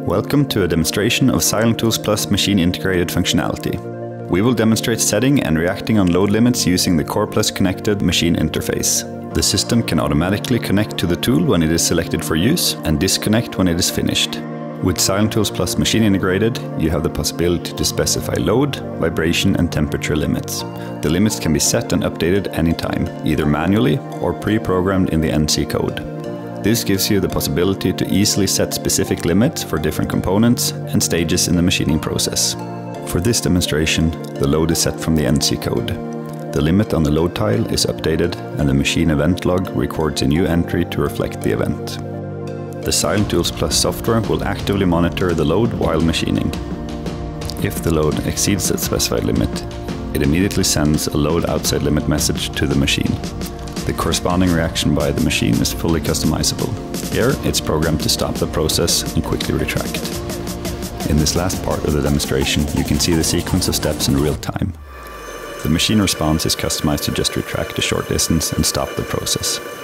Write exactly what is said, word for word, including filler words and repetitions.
Welcome to a demonstration of Silentools Plus machine integrated functionality. We will demonstrate setting and reacting on load limits using the CoroPlus Connected machine interface. The system can automatically connect to the tool when it is selected for use and disconnect when it is finished. With Silentools Plus machine integrated, you have the possibility to specify load, vibration and temperature limits. The limits can be set and updated anytime, either manually or pre-programmed in the N C code. This gives you the possibility to easily set specific limits for different components and stages in the machining process. For this demonstration, the load is set from the N C code. The limit on the load tile is updated and the machine event log records a new entry to reflect the event. The Silentools Plus software will actively monitor the load while machining. If the load exceeds the specified limit, it immediately sends a load outside limit message to the machine. The corresponding reaction by the machine is fully customizable. Here, it's programmed to stop the process and quickly retract. In this last part of the demonstration, you can see the sequence of steps in real time. The machine response is customized to just retract a short distance and stop the process.